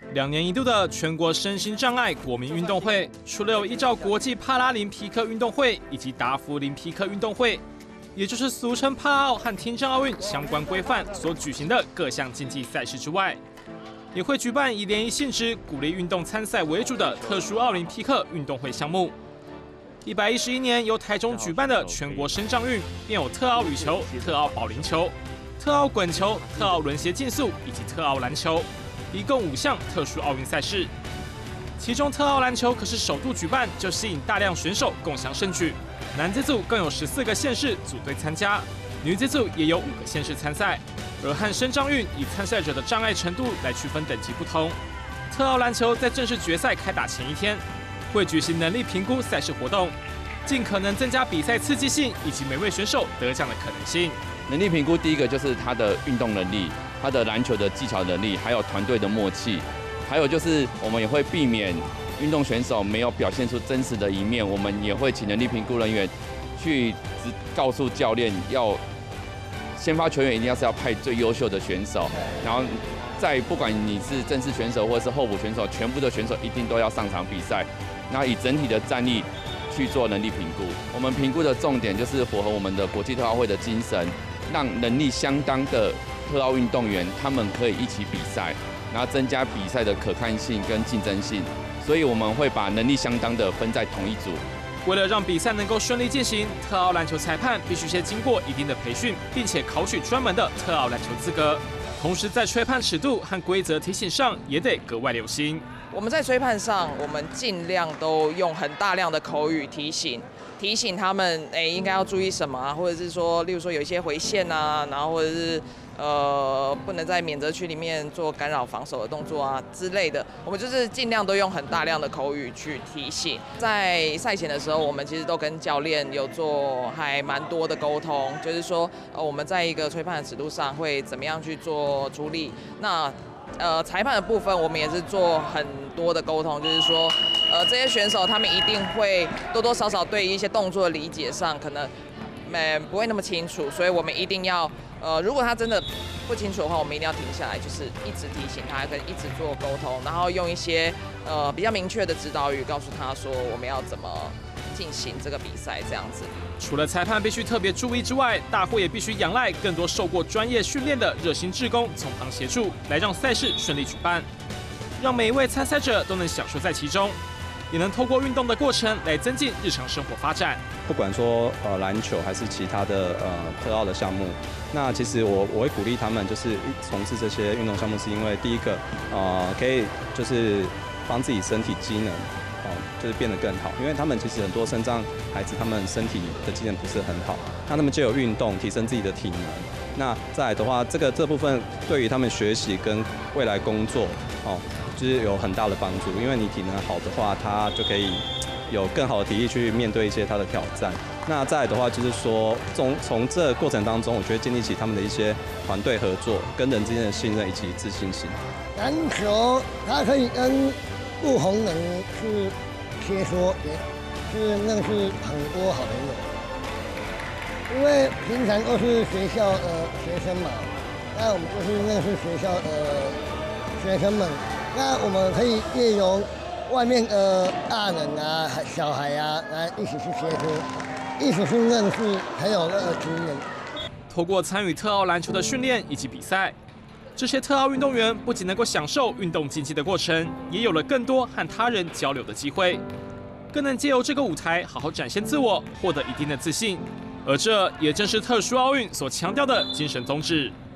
2年一度的全国身心障碍国民运动会，除了有依照国际帕拉林匹克运动会以及达芙林匹克运动会，也就是俗称帕奥和听障奥运相关规范所举行的各项竞技赛事之外，也会举办以联谊性质、鼓励运动参赛为主的特殊奥林匹克运动会项目。111年由台中举办的全国身障运，便有特奥羽球、特奥保龄球、特奥滚球、特奥轮鞋竞速以及特奥篮球，一共5项特殊奥运赛事。其中特奥篮球可是首度举办，就吸引大量选手共襄盛举。男子组更有14个县市组队参加，女子组也有5个县市参赛。而和身障运以参赛者的障碍程度来区分等级不同。特奥篮球在正式决赛开打前一天，会举行能力评估赛事活动，尽可能增加比赛刺激性以及每位选手得奖的可能性。 能力评估第一个就是他的运动能力，他的篮球的技巧能力，还有团队的默契，还有就是我们也会避免运动选手没有表现出真实的一面，我们也会请能力评估人员去告诉教练，要先发球员一定要派最优秀的选手，然后再不管你是正式选手或是候补选手，全部的选手一定都要上场比赛，然后以整体的战力去做能力评估。我们评估的重点就是符合我们的国际特奥会的精神，让能力相当的特奥运动员他们可以一起比赛，然后增加比赛的可看性跟竞争性。所以我们会把能力相当的分在同一组。 为了让比赛能够顺利进行，特奥篮球裁判必须先经过一定的培训，并且考取专门的特奥篮球资格。同时，在吹判尺度和规则提醒上也得格外留心。 我们在吹判上，我们尽量都用很大量的口语提醒他们，应该要注意什么啊，或者是说，例如说有一些回线啊，然后或者是不能在免责区里面做干扰防守的动作啊之类的，我们就是尽量都用很大量的口语去提醒。在赛前的时候，我们其实都跟教练有做还蛮多的沟通，就是说，我们在一个吹判的尺度上会怎么样去做处理。那裁判的部分，我们也是做很多的沟通，就是说，这些选手他们一定会多多少少对一些动作的理解上可能不会那么清楚，所以我们一定要，如果他真的不清楚的话，我们一定要停下来，就是一直提醒他，跟一直做沟通，然后用一些比较明确的指导语告诉他说我们要怎么进行这个比赛这样子。 除了裁判必须特别注意之外，大会也必须仰赖更多受过专业训练的热心志工从旁协助，来让赛事顺利举办，让每一位参赛者都能享受在其中，也能透过运动的过程来增进日常生活发展。 不管说篮球还是其他的特奥的项目，那其实我会鼓励他们就是从事这些运动项目，是因为第一个可以就是帮自己身体机能就是变得更好，因为他们其实很多身障孩子他们身体的机能不是很好，那他们就有运动提升自己的体能。那再来的话，这部分对于他们学习跟未来工作就是有很大的帮助，因为你体能好的话，他就可以有更好的体力去面对一些他的挑战。那再来的话，就是说从这个过程当中，我觉得建立起他们的一些团队合作、跟人之间的信任以及自信心。 篮球它可以跟不同人去切磋，也是认识很多好朋友。因为平常都是学校的学生嘛，那我们就是认识学校的学生们。那我们可以借由外面的大人啊、小孩啊，来一起去切磋，一起去认识，还有那个经验。 透过参与特奥篮球的训练以及比赛，这些特奥运动员不仅能够享受运动竞技的过程，也有了更多和他人交流的机会，更能借由这个舞台好好展现自我，获得一定的自信。而这也正是特殊奥运所强调的精神宗旨。